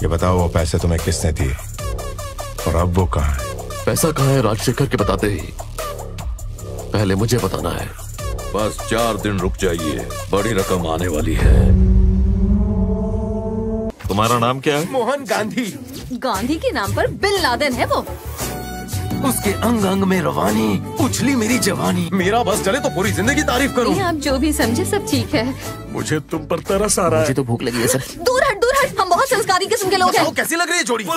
ये बताओ वो पैसे तुम्हें किसने दिए और अब वो कहाँ है? पैसा कहाँ है राजशेखर के बताते ही पहले मुझे बताना है। बस 4 दिन रुक जाइए, बड़ी रकम आने वाली है। तुम्हारा नाम क्या है? मोहन गांधी। गांधी के नाम पर बिन लादेन है वो। उसके अंग अंग में रवानी, उछली मेरी जवानी। मेरा बस चले तो पूरी जिंदगी तारीफ करूं। आप जो भी समझे सब ठीक है। मुझे तुम पर तरस आ रहा है। मुझे तो भूख लगी है सर। दूर हट, हम बहुत संस्कारी किस्म के लोग हैं। कैसी लग रही है जोड़ी?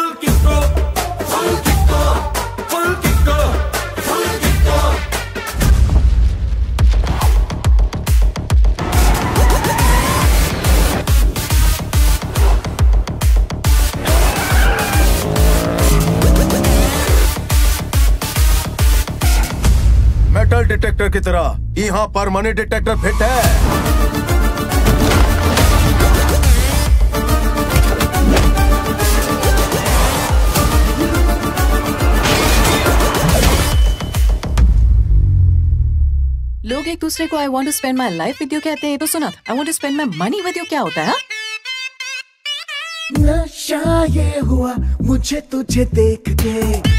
मेटल डिटेक्टर की तरह यहाँ पर मनी डिटेक्टर फिट है। लोग एक दूसरे को I want to spend my life with you कहते हैं, तो सुना I want to spend my money with you क्या होता है? नशा ये हुआ मुझे तुझे देख के।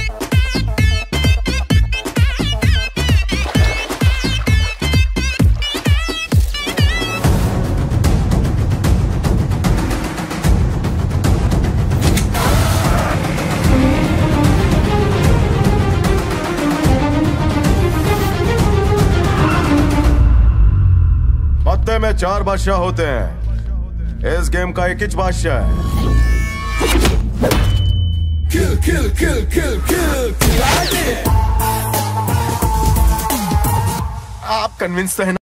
पत्ते में 4 बादशाह होते हैं, इस गेम का एक ही बादशाह है। किल किल किल किल किल आप कन्विंस तो है ना?